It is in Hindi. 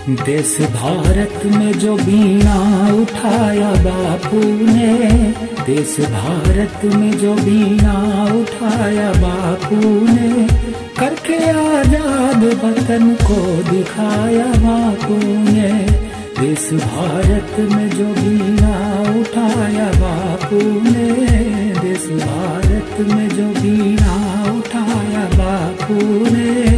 देश भारत में जो बीना उठाया बापू ने, देश भारत में जो बीना उठाया बापू ने, करके आजाद वतन को दिखाया बापू ने। देश भारत में जो बीना उठाया बापू ने, देश भारत में जो बीना उठाया बापू ने।